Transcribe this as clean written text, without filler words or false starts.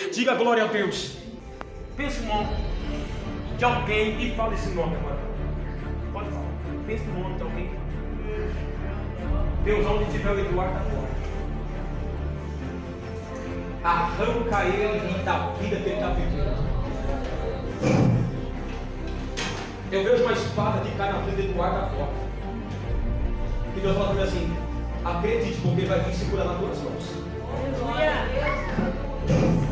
Diga glória a Deus. Pense no nome de alguém e fale esse nome agora. Pode falar. Pense no nome de alguém. Deus, onde tiver o Eduardo agora, arranca ele da vida que ele está vivendo. Eu vejo uma espada de cair na frente do Eduardo agora. E Deus fala para mim assim: acredite, porque ele vai vir segurando nas duas mãos. Aleluia.